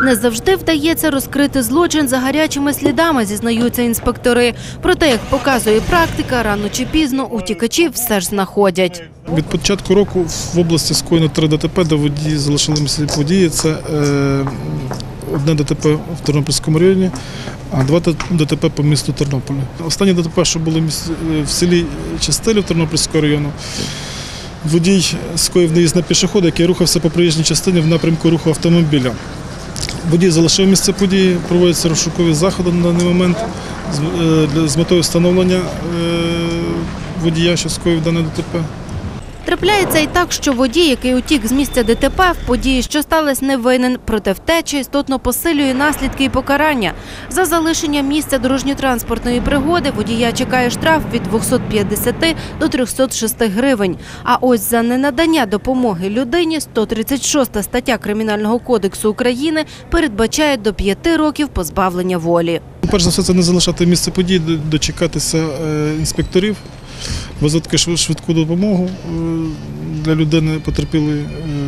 Не завжди вдається розкрити злочин за гарячими слідами, зізнаються інспектори. Проте, як показує практика, рано чи пізно утікачів все ж знаходять. Від початку року в області скоєно 3 ДТП, де водії залишили місце події. Це одне ДТП в Тернопільському районі, а 2 ДТП по місту Тернополі. Останнє ДТП, що було в селі Чистилів Тернопільського району, водій скоїв наїзд на пішохода, який рухався по проїжджій частині в напрямку руху автомобіля. Водій залишив місце події, проводяться розшукові заходи на даний момент з метою встановлення водія, що скоїв дане ДТП. Трапляється і так, що водій, який утік з місця ДТП, в події, що сталося, не винен. Проте втеча істотно посилює наслідки і покарання. За залишення місця дорожньо-транспортної пригоди водія чекає штраф від 250 до 306 гривень. А ось за ненадання допомоги людині 136 стаття Кримінального кодексу України передбачає до 5 років позбавлення волі. Перш за все, це не залишати місце події, дочекатися інспекторів, визвати швидку допомогу для людини потерпілої,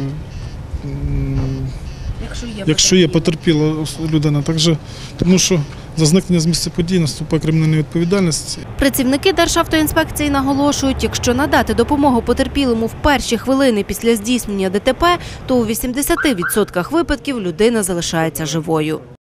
якщо є потерпіла людина. Тому що за зникнення з місця події наступає кримінальна відповідальність. Працівники Державтоінспекції наголошують, якщо надати допомогу потерпілому в перші хвилини після здійснення ДТП, то у 80% випадків людина залишається живою.